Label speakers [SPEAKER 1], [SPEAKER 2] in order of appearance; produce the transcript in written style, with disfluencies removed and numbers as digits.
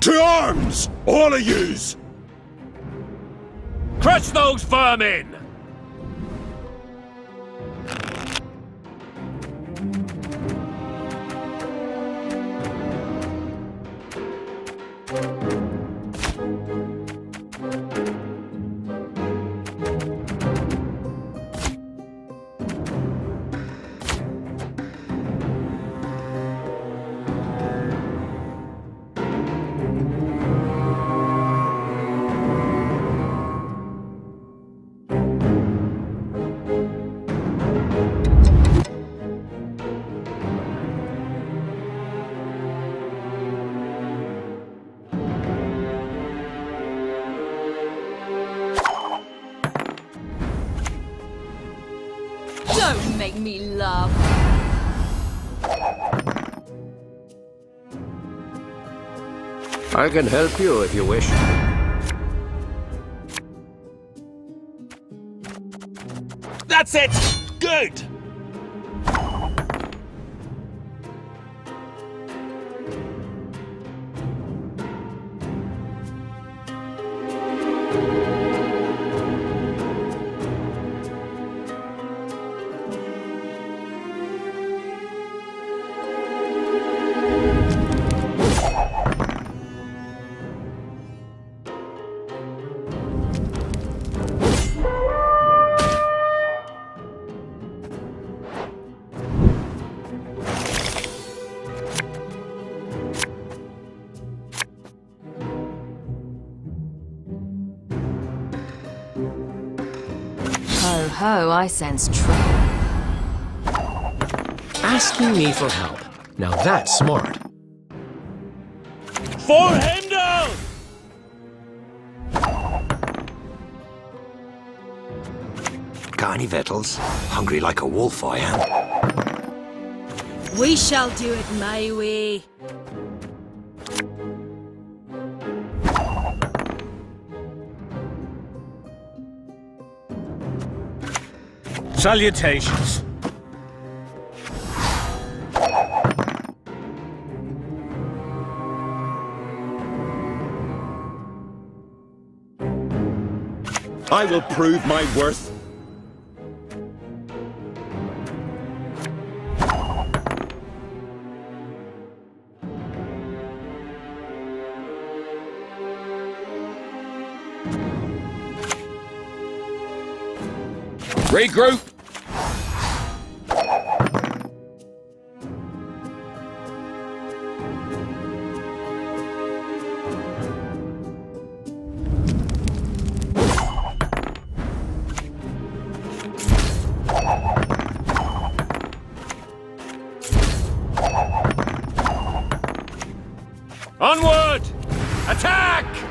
[SPEAKER 1] To arms! All of yous!
[SPEAKER 2] Crush those vermin!
[SPEAKER 3] Don't make me laugh.
[SPEAKER 4] I can help you if you wish.
[SPEAKER 2] That's it! Good!
[SPEAKER 3] Ho ho, I sense trouble.
[SPEAKER 4] Asking me for help. Now that's smart.
[SPEAKER 2] For him down!
[SPEAKER 5] Got any victuals? Hungry like a wolf, I am.
[SPEAKER 3] We shall do it my way.
[SPEAKER 2] Salutations.
[SPEAKER 1] I will prove my worth.
[SPEAKER 2] Regroup! Onward! Attack!